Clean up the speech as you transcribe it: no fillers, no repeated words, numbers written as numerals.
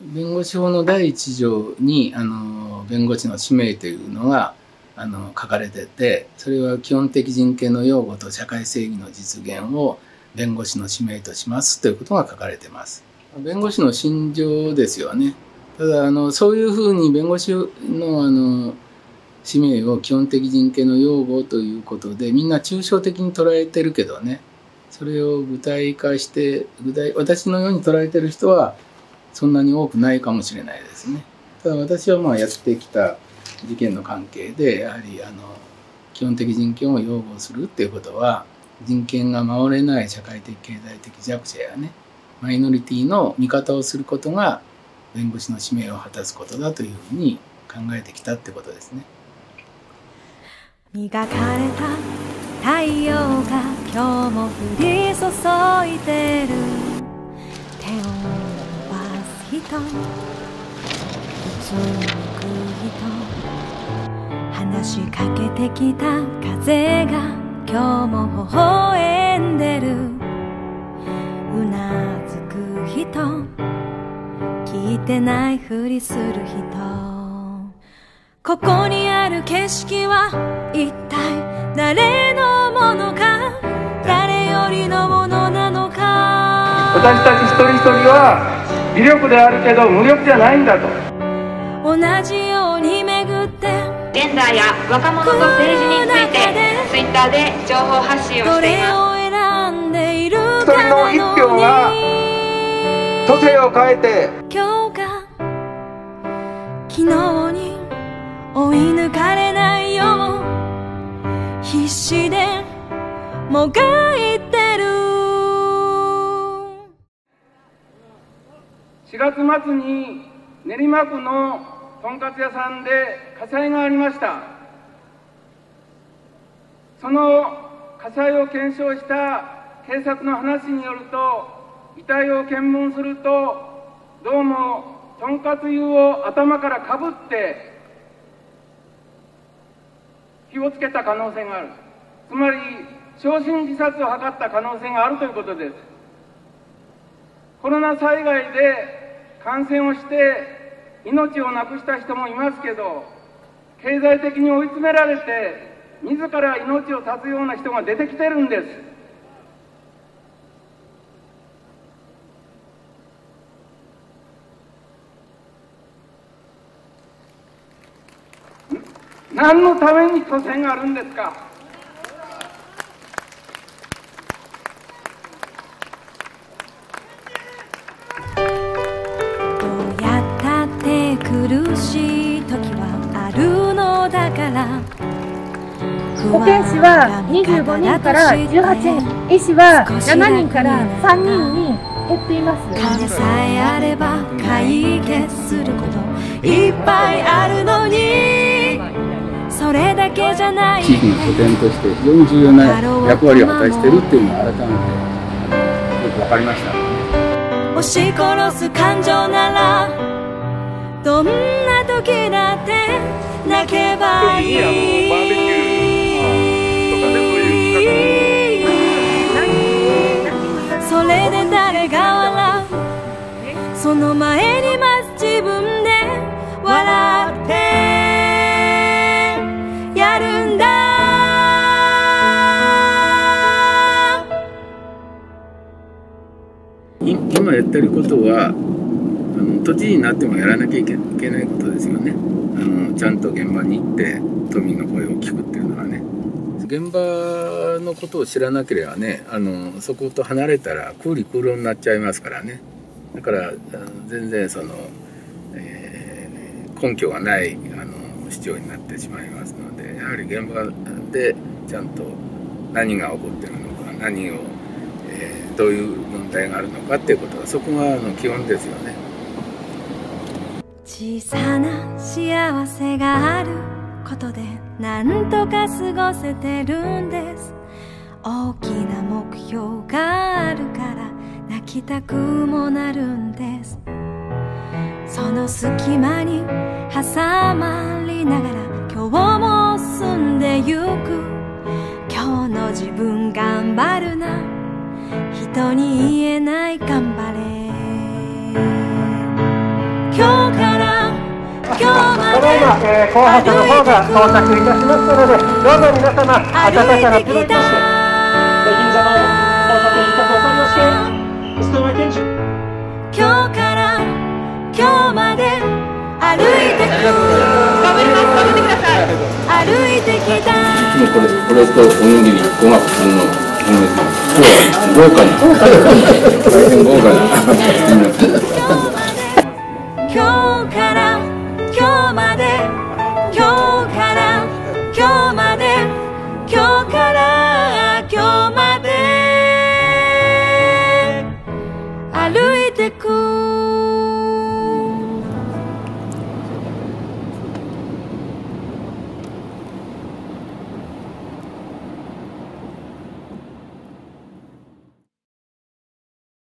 弁護士法の第1条に弁護士の使命というのが書かれてて、それは基本的人権の擁護と社会正義の実現を弁護士の使命としますということが書かれてます。弁護士の信条ですよね。ただそういうふうに弁護士の使命を基本的人権の擁護ということでみんな抽象的に捉えてるけどね、それを具体化して私のように捉えてる人はそんなに多くないかもしれないですね。ただ私はやってきた事件の関係でやはり基本的人権を擁護するっていうことは人権が守れない社会的経済的弱者やねマイノリティの味方をすることが弁護士の使命を果たすことだというふうに考えてきたってことですね。 磨かれた太陽が今日も降り注いでる。手を伸ばす人、うつむく人、話しかけてきた風が今日も微笑んでる。うなずく人、聞いてないふりする人。ここにある景色は一体誰のものか、誰よりのものなのか。 私たち一人一人は微力であるけど無力じゃないんだと。 同じように巡ってジェンダーや若者と政治についてツイッターで情報発信をしています。 どれを選んでいる一人の一票が都政を変えて今日が昨日に追い抜かれないよう必死でもがいてる。 4月末に練馬区のとんかつ屋さんで火災がありました。その火災を検証した警察の話によると、遺体を検問するとどうもとんかつ油を頭からかぶって火をつけた可能性がある。つまり焼身自殺を図った可能性があるということです。コロナ災害で感染をして命をなくした人もいますけど、経済的に追い詰められて自ら命を絶つような人が出てきてるんです。何のために都政があるんですか。 どうやったって苦しい時はあるのだから。 保健師は25人から18人、医師は7人から3人に減っています。 金さえあれば解決することいっぱいあるのに、それだけじゃない。 地域の拠点として非常に重要な役割を果たしているっていうのが改めてよく分かりました。 押し殺す感情ならどんな時だって泣けばいい。それで誰が笑う、その前にまず自分で笑ってやるんだ。 今やってることは都知事になってもやらなきゃいけないことですよね。ちゃんと現場に行って都民の声を聞くっていうのはね、現場のことを知らなければねそこと離れたら空理空論になっちゃいますからね。だから全然根拠がない主張になってしまいますので、やはり現場でちゃんと何が起こっているのか、何を、どういう問題があるのかっていうことがそこが基本ですよね。 小さな幸せがあることでなんとか過ごせてるんです。大きな目標があるから泣きたくもなるんです。その隙間に挟まりながら今日も進んでゆく。今日の自分頑張るな、人に言えない頑張れ。 候補者の方が到着いたしましたので、どうぞ皆様、温かなプロにして、銀座の交差点一角をお借りをして、須藤健二。 今日から今日まで歩いてく頑張ります。頑張ってください。 歩いてきたいつもこれとおにぎりごま今日は豪華に大変豪華に